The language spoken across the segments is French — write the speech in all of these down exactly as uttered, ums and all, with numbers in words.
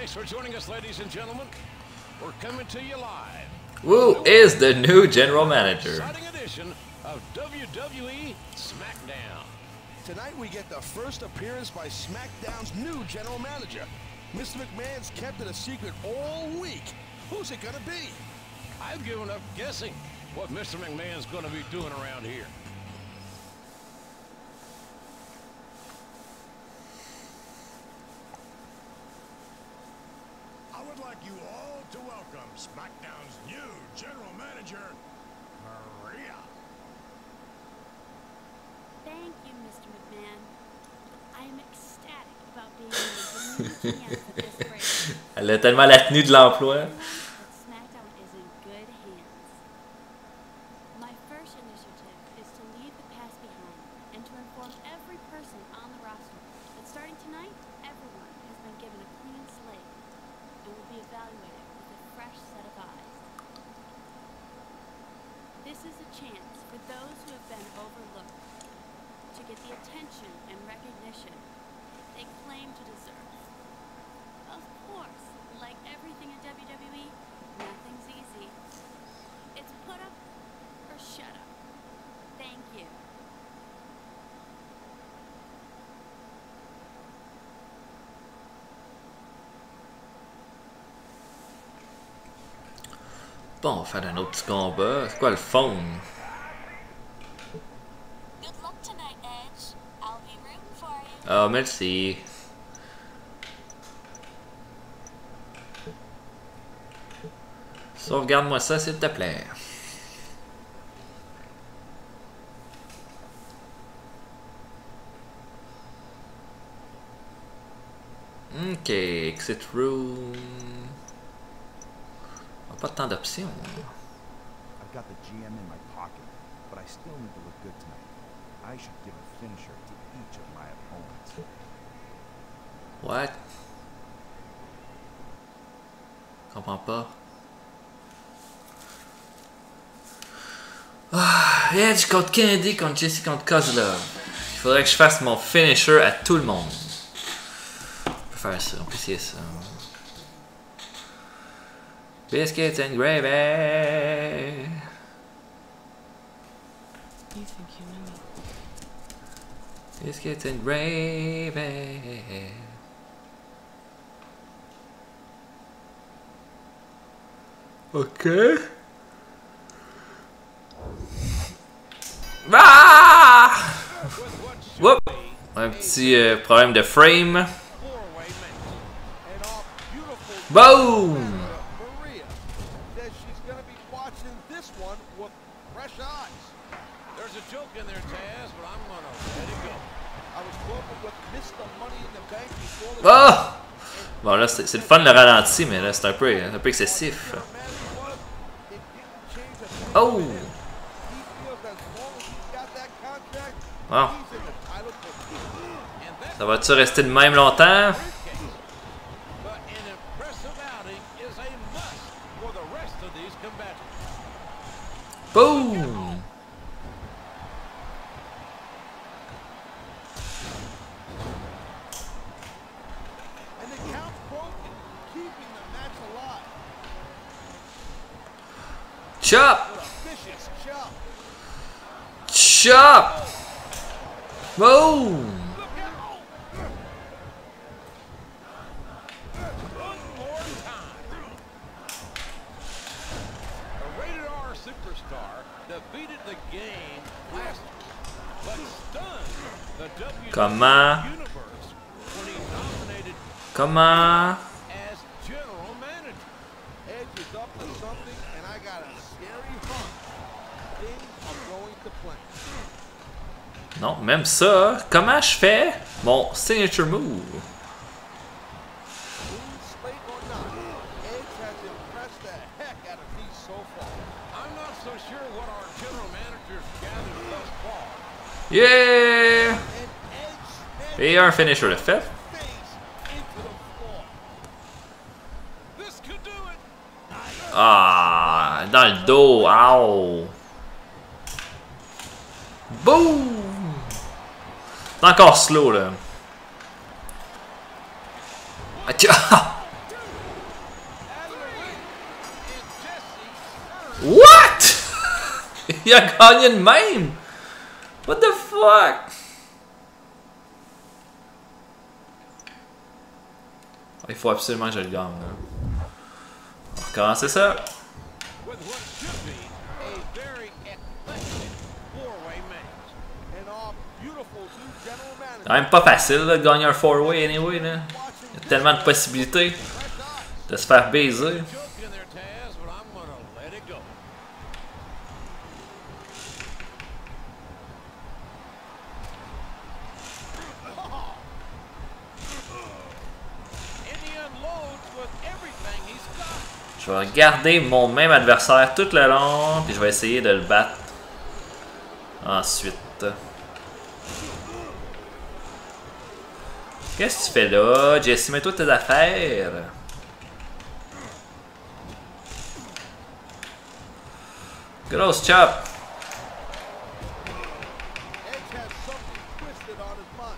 Thanks for joining us, ladies and gentlemen. We're coming to you live. Who is the new general manager? Exciting edition of W W E SmackDown. Tonight we get the first appearance by SmackDown's new general manager. Mister McMahon's kept it a secret all week. Who's it gonna be? I've given up guessing what Mister McMahon's gonna be doing around here. I would like you all to welcome SmackDown's new general manager, Maria. Thank you, Mister McMahon. I am ecstatic about being able to meet you at this break. Elle a tellement la tenue de l'emploi. SmackDown is in good hands. My first initiative is to leave the past behind and to inform every person on the roster that starting tonight, everyone has been given a clean slate and will be evaluated with a fresh set of eyes. This is a chance for those who have been overlooked to get the attention and recognition they claim to deserve. Of course, like everything in W W E, nothing's easy. It's put up or shut up. Thank you. Bon, on va faire un autre petit combat. C'est quoi le fond? Good luck tonight, Edge. I'll be rooting for you. Ah, merci. Sauvegarde-moi ça, s'il te plaît. Ok, exit room. Pas tant d'options. I've got the G M in my pocket, but I still need to look good tonight. I should give a finisher to each of my opponents. What? Comprends pas. Ah, Edge contre Kennedy contre Jesse contre Kozlov. Il faudrait que je fasse mon finisher à tout le monde. On peut faire ça, on peut essayer ça. Biscuits and gravy. You think you know me? Biscuits and gravy. Okay. Ah! Whoop! Un petit euh, problème de frame. Boom! Oh! Bon là c'est le fun le ralenti, mais là c'est un peu, un peu excessif. Oh! Bon. Ça va-tu rester de même longtemps? Boom! Chop! Chop! Boom! Comment? Comment? Non, même ça, comment je fais mon signature move? Yeah! Et un finisher de fait. Ah, dans le dos, ow! Boom! C'est encore slow là. Il a gagné de même! What the fuck? Il faut absolument que je le gagne. Là. On va recommencer ça. With what should be a very eclectic four-way match. And all beautiful new general manager. Quand même pas facile là, de gagner un four-way anyway. Là. Il y a tellement de possibilités de se faire baiser. Joke in there, Taz, but I'm gonna let it go. And he unloads with everything he's got. Je vais regarder mon même adversaire tout le long, puis je vais essayer de le battre ensuite. Qu'est-ce que tu fais là, Jesse? Mets-toi tes affaires. Gross chop. Edge has something twisted on his mind.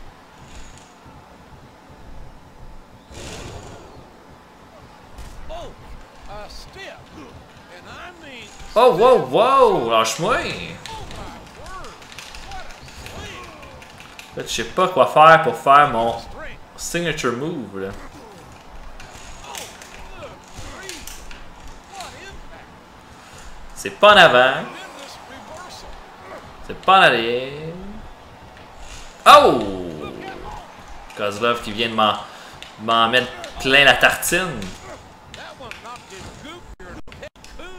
Oh, a stiff. And I mean, Oh, wow, wow! Lâche-moi! oh my word, what a swing. Là, je sais pas quoi faire pour faire mon Strength. signature move. Là. Oh, good grief. What impact. C'est pas en avant, Tremendous reversal. c'est pas en arrière. Oh! Kozlov qui vient de m'en m'en mettre plein la tartine. That one knocked his goop here in a pet coon.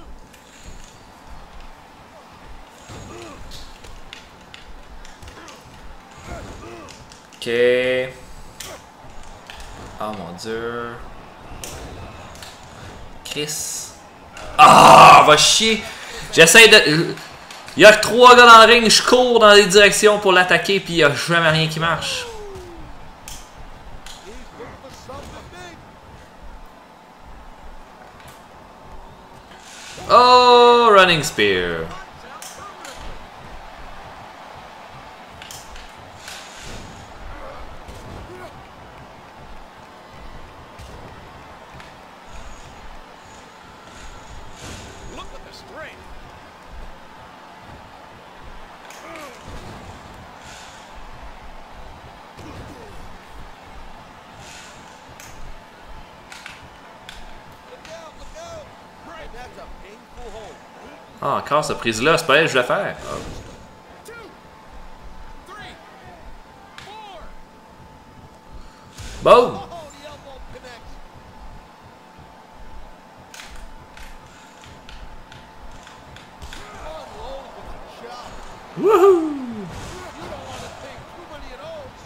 Ok. Oh mon dieu. Chris. Ah, va chier. J'essaie de... Il y a trois gars dans le ring, je cours dans les directions pour l'attaquer, puis il n'y a jamais rien qui marche. He's looking for something big. Oh, running spear. Look at the strength. Look out, look out. And that's a painful hold. Ah, encore cette prise-là, c'est pas elle que je voulais faire. Ah. Two, three, four. Boom! Oh, the elbow connects. Unload with a chop. Woohoo! You don't want to take too many of those.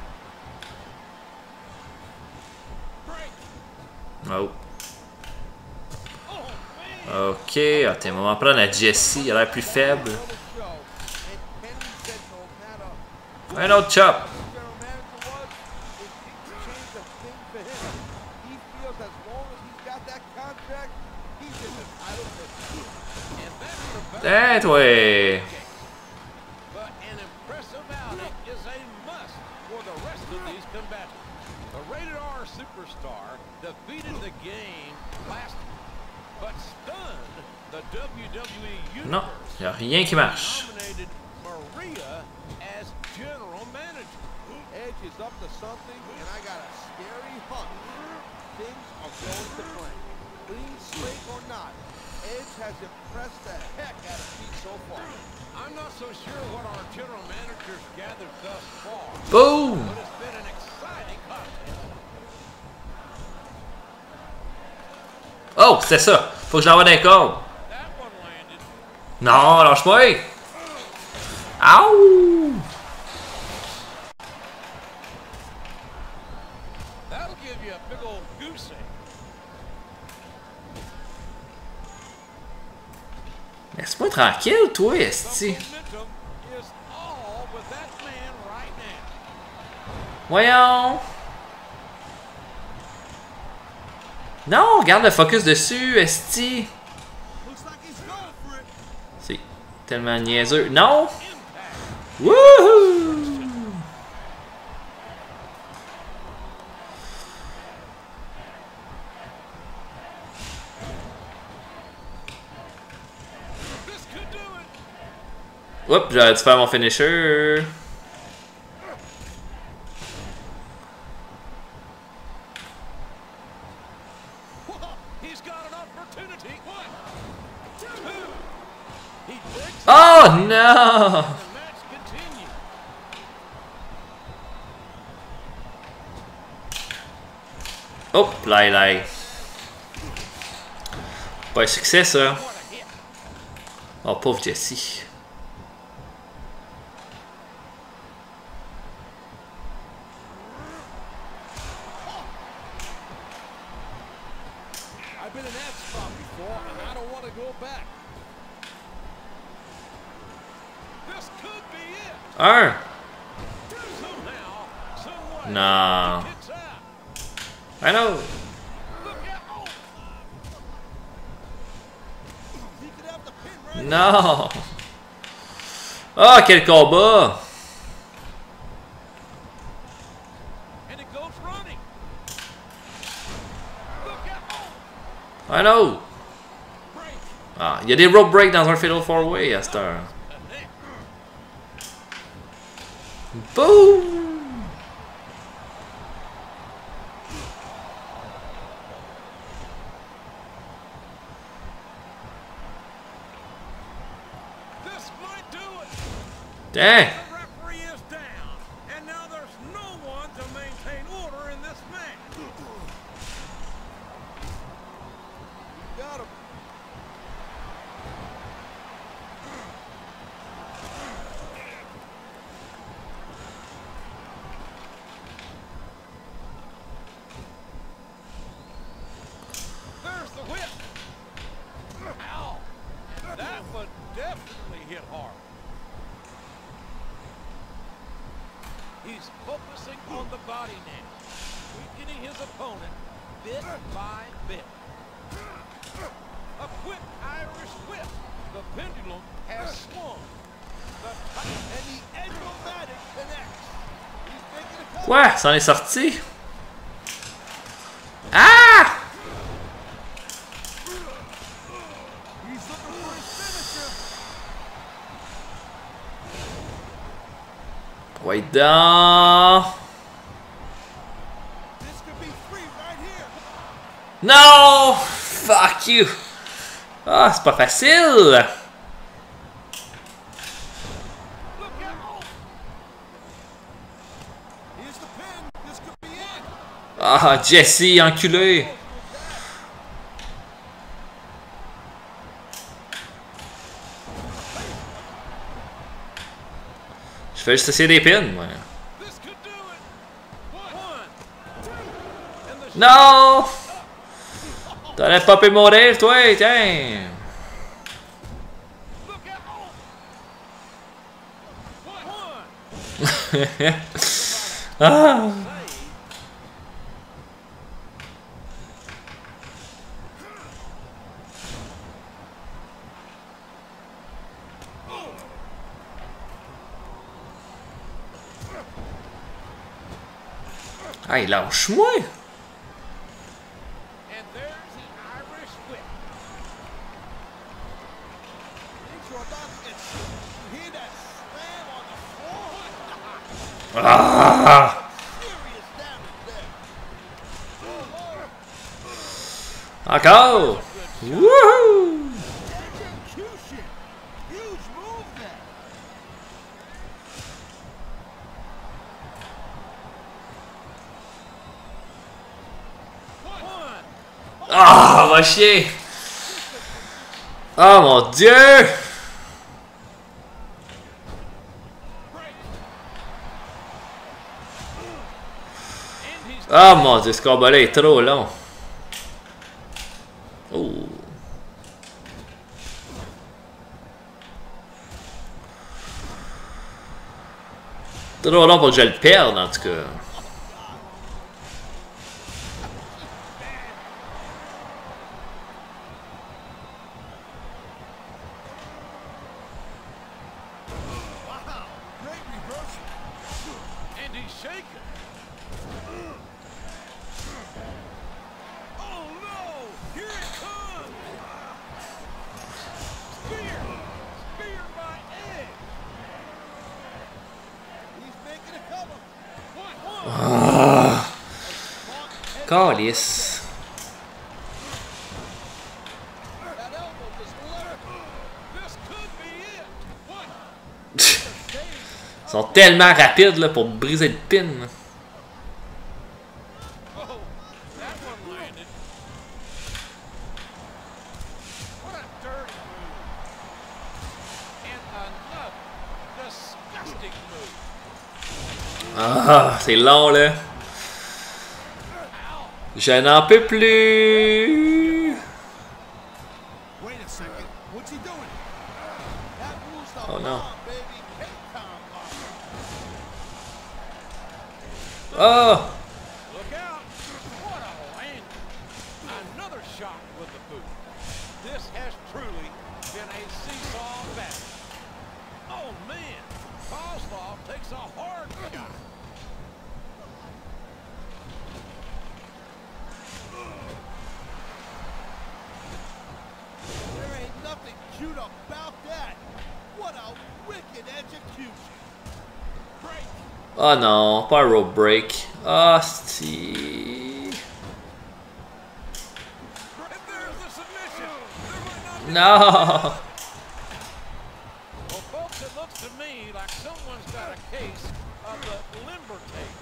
Break. Oh. Oh, man. Ok, ah, t'es moment prendre à Jesse, il a l'air plus faible. On the show. And Kenny said no matter Un autre chop. who the general manager was, it didn't change a thing for him. He feels as long as he's got that contract, he's in the title picture. And that's the best. Eh, toi! But an impressive outing is a must for the rest of these combatants. The rated R superstar defeated the game last week, but stunned the W W E Non, Universe. y a rien qui marche. Nominated Maria as general manager. Edge is up to something, and I got a scary hunch. Things are going to plan. Clean slate or not, Edge has impressed the heck out of me so far. I'm not so sure what our general managers gathered thus far, Boom! but it's been an exciting contest. Oh, c'est ça. Faut que je l'envoie dans les cordes. That one landed. Non, lâche-moi! Ow! That'll give you a big old goose egg. Laisse-moi tranquille, toi, esti. Momentum is all with that man right now. Voyons! Non, garde le focus dessus, esti. Looks like he's going for it. C'est tellement niaiseux. Non! Impact. Wouhou! This could do it. Oups, j'aurais dû faire mon finisher. Oh non! Hop là là. Pas un succès ça. Oh pauvre Jesse. I've been in that spot before, and I don't want to go back. This could be it. Un. Somehow, some way, Non. it's out. I know. Look out! Oh. He could have the pin right. Non. Oh quel combat. And it goes running. Look out! Oh. I know. Break. Ah, il y a des rope breaks dans un Fatal four way à cette heure. Boom. This might do it. Dang. The referee is down, and now there's no one to maintain order in this match. Got him. There's the whip. Ow. That one definitely hit hard. He's focusing on the body now, weakening his opponent bit by bit. A quick Irish whip. The pendulum has swung. The and the Edge-O-Matic connects. He's making a couple. Quoi? Ça en est sorti? Ah! He's looking for his finisher. Wait down. This could be free right here. No! Fuck you! Ah, c'est pas facile! Look out. Here's the pin. This could be it. Ah, Jesse, enculé! Je fais juste essayer des pins, moi. This could do it. One, two, and the Non! T'allais popper mon rêve, toi, tiens! look out. One. Ah! Hey, lâche-moi! And there's the Irish whip. Things are about to get you hear that slam on the floor? Ah! Serious damage there. Encore! Woohoo! Execution. Huge move there. One. Ah, va chier! Oh mon dieu! Break. Ah mon dieu, ce combat-là est trop long. Oh. Trop long pour que je le perde, en tout cas. Wow. Great reversal. And he's shaking. Oh no! Here it comes! Spear! Spear by Edge! Ah. Calice. Ils sont tellement rapides là, pour briser le pin. Ah, c'est long là. Je n'en peux plus. Oh non. Oh. Look out! What a land! Another shot with the boot. This has truly been a seesaw battle. Oh man! Kozlov takes a hard shot. There ain't nothing cute about that. What a wicked execution. Break. Oh non, pas un rope break. Ah, si. Non. Well, folks, it looks to me like someone's got a case of the limber tape.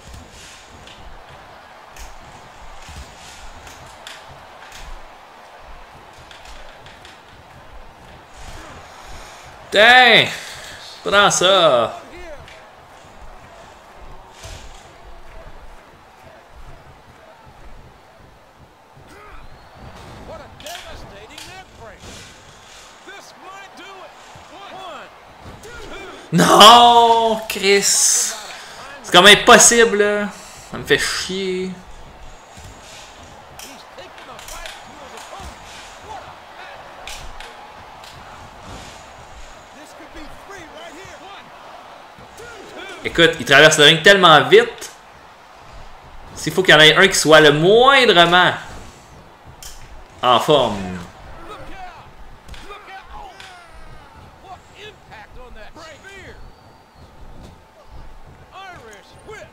Dang! Prends ça! What a devastating neck break. This might do it. One, two. Non! Chris! C'est quand même impossible, là! Ça me fait chier. He's taking the fight to his opponent. What a match. This could be three right here. One, two, two. Écoute, il traverse le ring tellement vite. S'il faut qu'il y en ait un qui soit le moindrement en forme. Look out! Look out! Oh! What impact on that spear! Irish whip!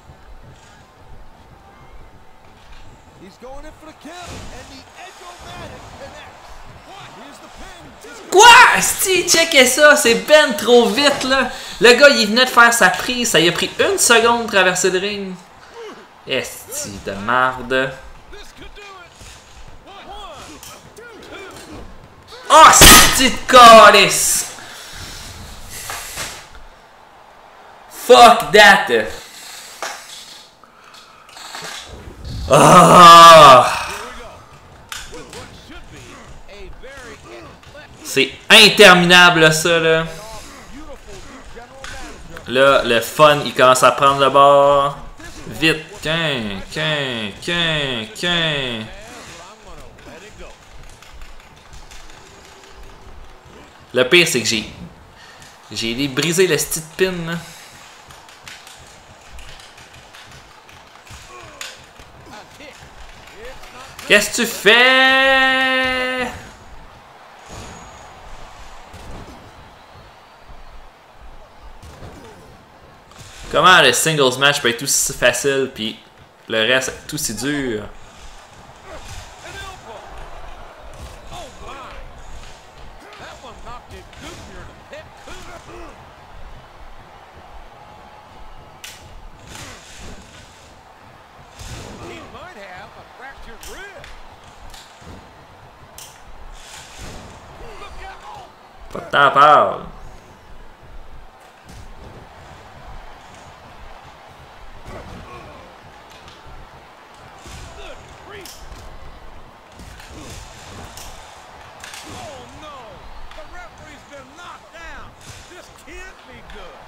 He's going in for the kill, and the Edge-O-Matic connects. Here's the pin. Quoi? Asti, checkez ça, c'est ben trop vite là. Le gars il venait de faire sa prise, ça lui a pris une seconde de traverser le ring. Esti de marde. This could do it. One, two, two. Oh, esti de calice. Fuck that. Ah. With what should be a very athletic, C'est interminable ça là. beautiful general manager. Là, le fun, il commence à prendre le bord. Vite. Quin, quin, quin, quin. Le pire, c'est que j'ai... J'ai brisé le stick pin, là. Qu'est-ce que tu fais? Comment le singles match peut être aussi facile, puis le reste est aussi dur? An elbow. Oh my! That one knocked it good near the pet coop. He might have a fractured rib. Look out! Pas de temps à perdre. Good grief! Oh no! The referee's been knocked down. This can't be good.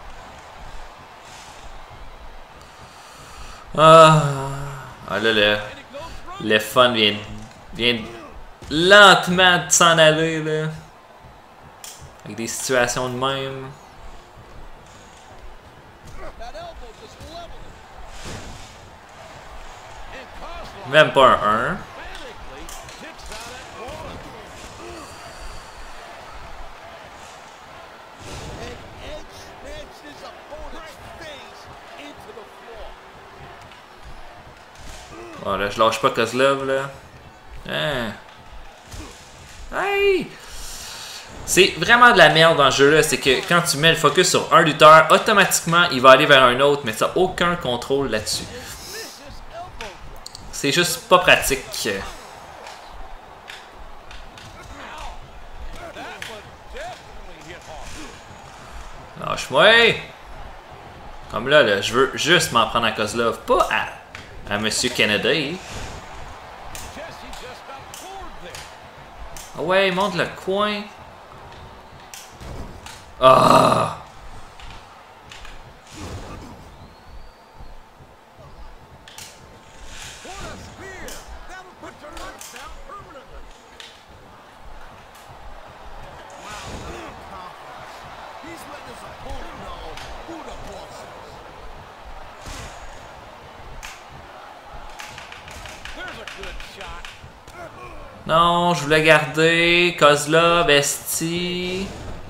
Ah, ah là, le, And it goes from le fun vient, vient lentement de s'en aller, là. Avec des situations de même. that elbow just leveled it. And Kozlov Même pas un un. emphatically kicks out at one. And Edge smashed his opponent's face into Oh là, je lâche pas Kozlov là. Hein. Hey! C'est vraiment de la merde dans ce jeu-là, c'est que quand tu mets le focus sur un lutteur, automatiquement il va aller vers un autre, mais tu n'as aucun contrôle là-dessus. C'est juste pas pratique. Lâche-moi! Comme là, là, je veux juste m'en prendre à Kozlov, pas à, à Monsieur Kennedy. Ah ouais, monte le coin. Ah! Non, je voulais garder Kozlov, esti.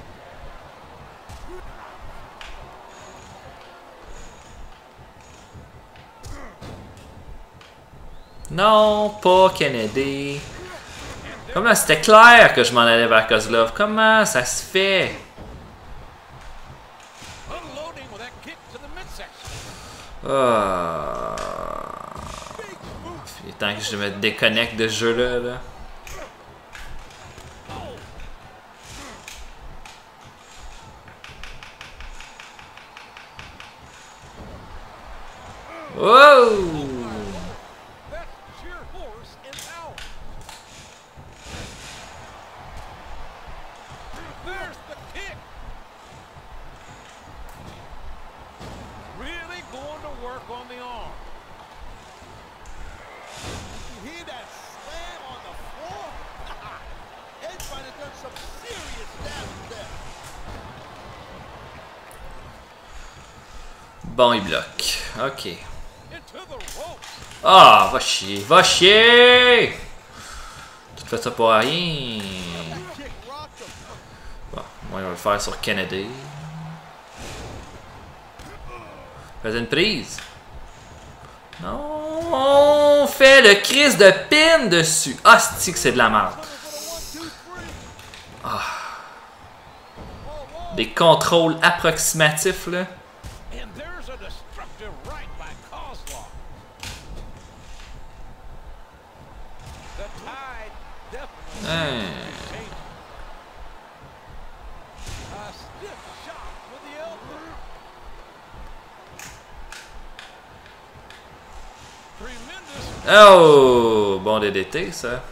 Non, pas Kennedy. Comme là, c'était clair que je m'en allais vers Kozlov. Comment ça se fait? Oh. Il est temps que je me déconnecte de ce jeu-là. Là. Wow! Bon, il bloque. Ok. Ah, va chier, va chier! Tu te fais ça pour rien. Bon, moi, on va le faire sur Kennedy. Fais une prise. Non, on fait le crise de pin dessus. Ah, c'est que c'est de la merde. Ah. Des contrôles approximatifs, là. Hein. Oh, bon D D T ça.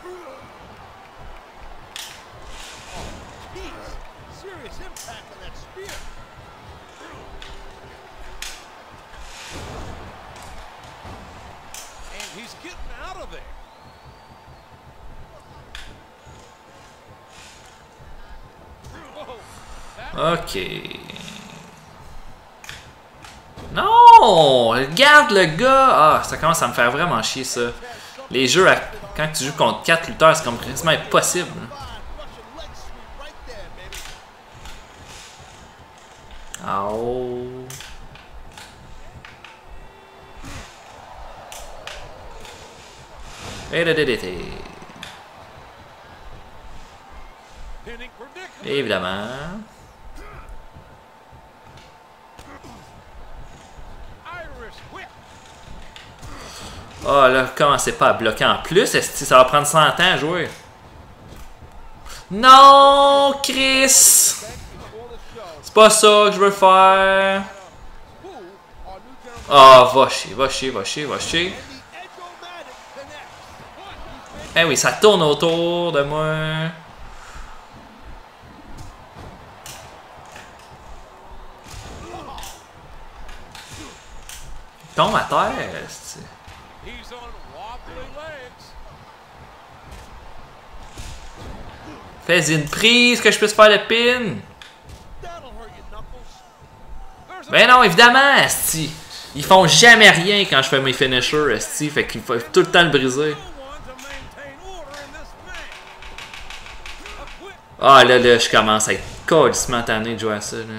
Ok. Non! Regarde le gars! Ah, ça commence à me faire vraiment chier ça. Les jeux, à... quand tu joues contre quatre lutteurs, c'est comme quasiment impossible. Oh. Et le D D T. Évidemment. Oh là, commencez pas à bloquer en plus, est-ce que ça va prendre cent ans à jouer? Non, Chris! C'est pas ça que je veux faire. Oh, va chier, va chier, va chier, va chier. Eh oui, ça tourne autour de moi. Il tombe à terre, est-ce que... Fais une prise que je puisse faire le pin. Ben non, évidemment, esti. Ils font jamais rien quand je fais mes finishers, esti. Fait qu'il faut tout le temps le briser. Ah là là, je commence à être colissement tanné de jouer à ça là.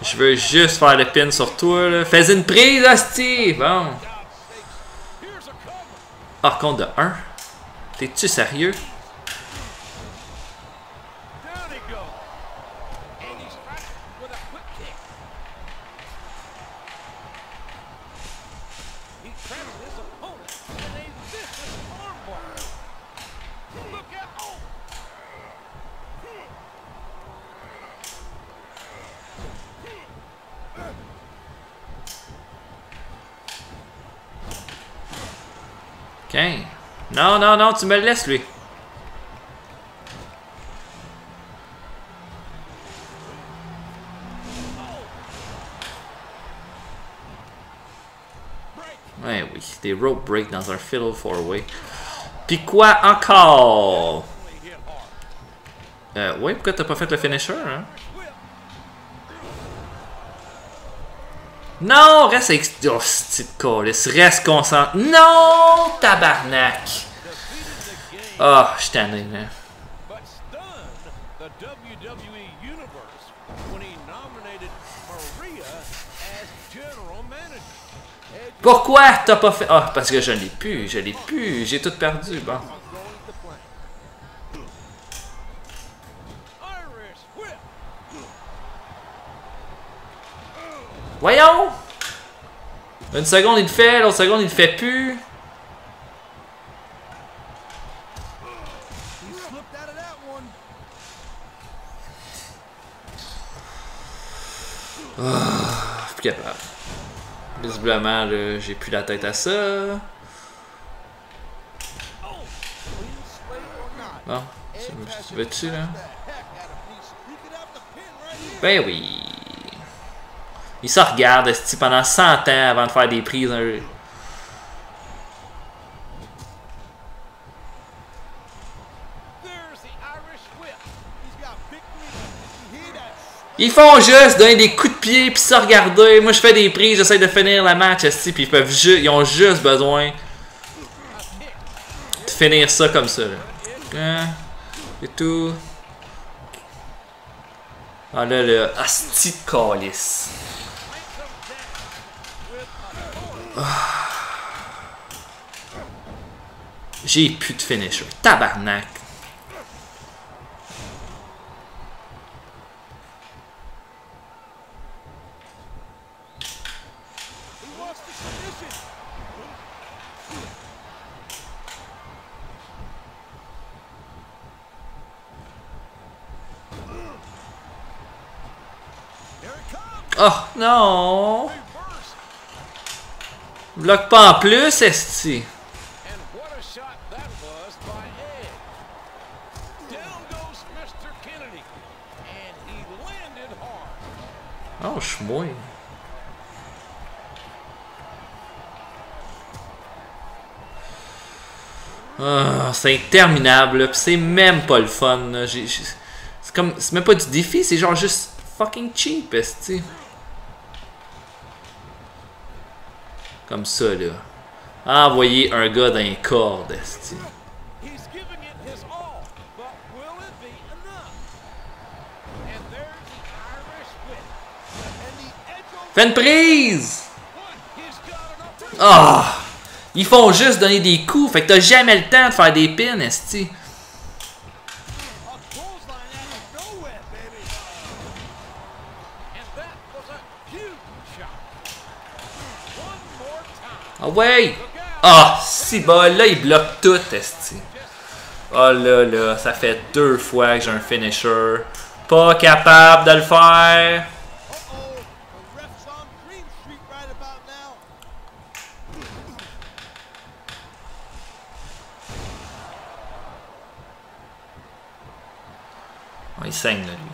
Je veux juste faire le pin sur toi, là. Fais une prise, hostie! Bon. Ah, compte de un. T'es-tu sérieux? OK. Non, non, non, tu me le laisses, lui. Ouais, oui, des rope break dans un fiddle four-way. Puis quoi encore? Euh, ouais, pourquoi t'as pas fait le finisher, hein? Non, reste avec... Oh, c'est calice. Reste concentré. Non, tabarnak. Ah, oh, je suis tanné, là. Pourquoi t'as pas fait... Ah, oh, parce que je l'ai plus, je l'ai plus. J'ai tout perdu, bon. Voyons! Une seconde il le fait, l'autre seconde il le fait plus. Oh, plus capable. Visiblement, là, j'ai plus la tête à ça. Bon, tu veux-tu, là? Ben oui. Il se regarde esti, pendant cent ans avant de faire des prises. Hein. Ils font juste donner des coups de pied puis se regarder. Moi je fais des prises, j'essaie de finir la match esti, puis ils peuvent ju ils ont juste besoin de finir ça comme ça. Là. Hein? C'est tout. Ah là le asti de calice. J'ai plus de finisher. Tabarnak. Oh non. Bloque pas en plus, esti. Oh, je suis moins. Oh, c'est interminable, pis c'est même pas le fun. C'est comme. C'est même pas du défi, c'est genre juste fucking cheap, esti. Comme ça, là. Envoyer un gars dans les cordes, esti. Fais une prise! Ah! Oh, ils font juste donner des coups, fait que t'as jamais le temps de faire des pins, esti. Ah ouais! Ah! Oh, si bol, là, il bloque tout, esti. Oh là là, ça fait deux fois que j'ai un finisher. Pas capable de le faire. Oh, il saigne, là, lui.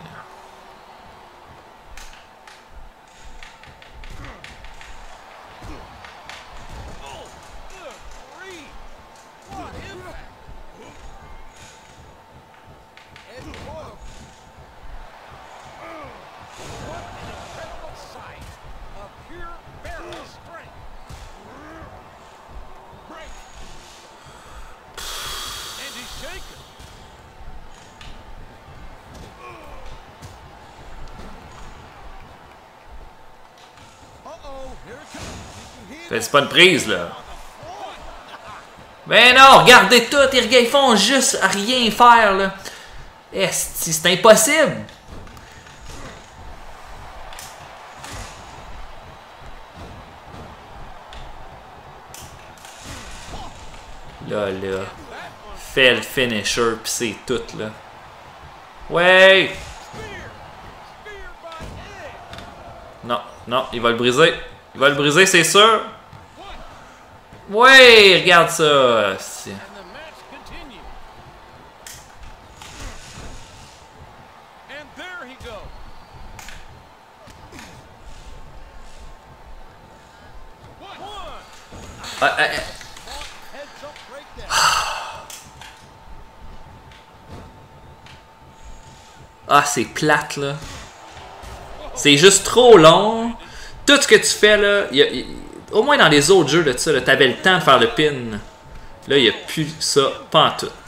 C'est pas une prise, là. Mais non, regardez tout, ils font juste rien faire, là. Esti, c'est impossible. Là, là. Fait le finisher, pis c'est tout, là. Ouais! Non, non, il va le briser. Il va le briser, c'est sûr. Ouais, regarde ça. Ah, ah, ah. Ah, c'est plate, là. C'est juste trop long. Tout ce que tu fais, là, y a, y, au moins dans les autres jeux de ça, t'avais le temps de faire le pin. Là, il n'y a plus ça, pas en tout.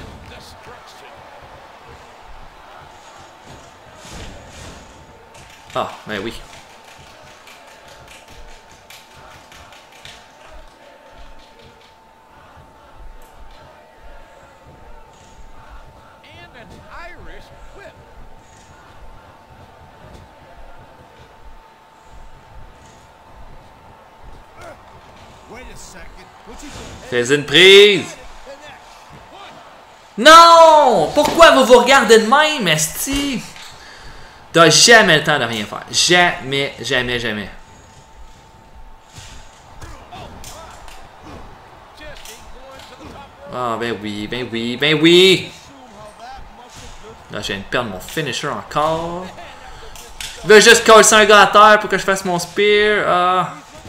Ah, ben oui. Fais une prise. Non! Pourquoi vous vous regardez de même, esti? T'as jamais le temps de rien faire. Jamais, jamais, jamais. Ah, ben oui, ben oui, ben oui! Là, je viens de perdre mon finisher encore. Je veux juste coller un gars à terre pour que je fasse mon spear. Ah.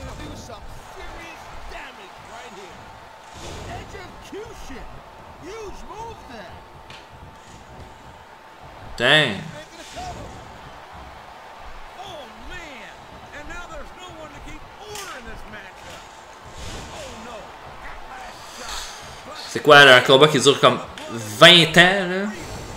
Dang. C'est quoi, là, un combat qui dure comme vingt ans, là?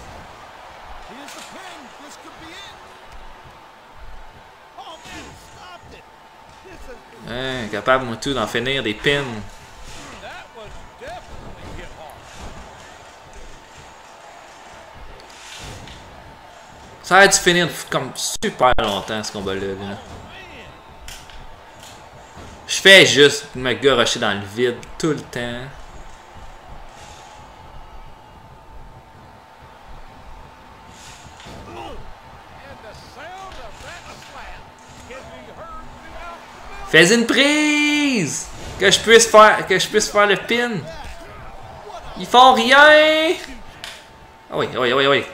Hein, capable, moi, tout, d'en finir des pins. Ça a dû finir comme super longtemps, ce combat-là. Là. Je fais juste me garocher dans le vide tout le temps. Fais une prise! Que je puisse faire, que je puisse faire le pin. Ils font rien! Ah oui, oui, oui, oui.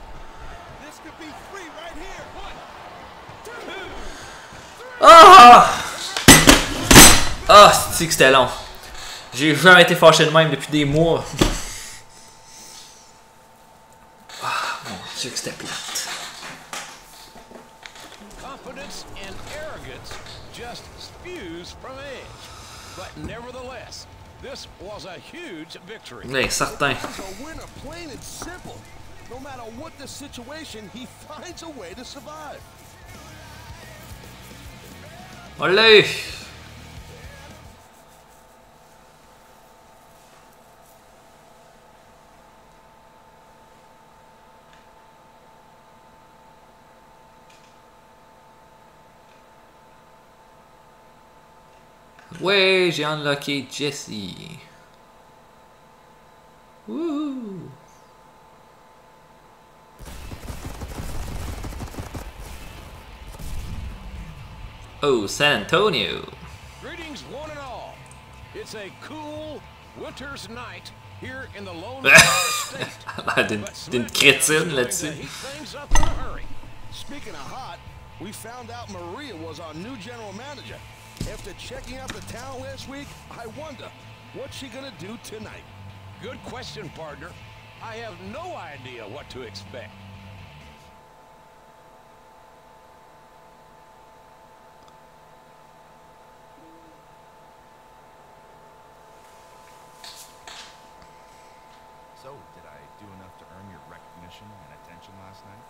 Ah! Ah, c'est que c'était long. J'ai jamais été fâché de même depuis des mois. Ah, mon Dieu que c'était plate. Confidence and arrogance just spews from edge. But nevertheless, this was a huge victory. Oui, certain. A winner, plain and simple. No matter what the situation, he finds a way to survive. Olé! Ouais, j'ai unlocké Jesse. Wouhou! Oh, San Antonio. Greetings, one and all. It's a cool winter's night here in the Lone State. D'une crétine là-dessus. Speaking of hot, we found out Maria was our new general manager. After checking out the town last week, I wonder, what's she gonna do tonight? Good question, partner. I have no idea what to expect. So, did I do enough to earn your recognition and attention last night?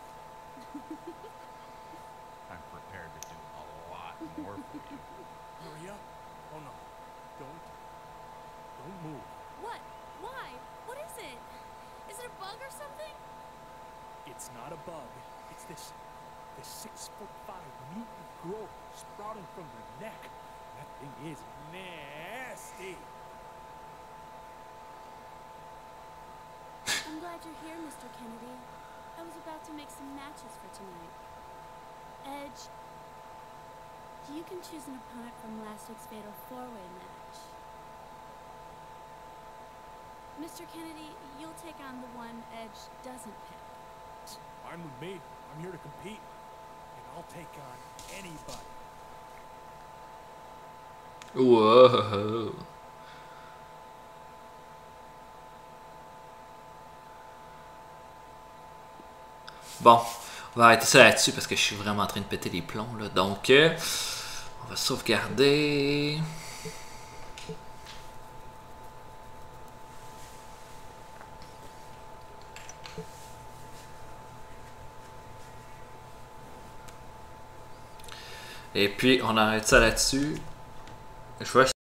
I'm prepared to do a lot more for you. Maria, Oh no. Don't. Don't move. What? Why? What is it? Is it a bug or something? It's not a bug. It's this. This six foot five mutant growth sprouting from her neck. That thing is nasty. I'm glad you're here, Mister Kennedy. I was about to make some matches for tonight. Edge, you can choose an opponent from last week's Fatal four-way match. Mister Kennedy, you'll take on the one Edge doesn't pick. Fine with me. I'm here to compete. And I'll take on anybody. Whoa. Bon, on va arrêter ça là-dessus parce que je suis vraiment en train de péter les plombs là. Donc, euh, on va sauvegarder. Et puis, on arrête ça là-dessus. Je vais